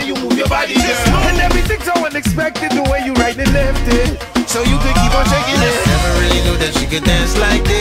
way you move your body, girl. And everything's so unexpected, the way you right and left it, so you could keep on shaking it. Never really knew that she could dance like this.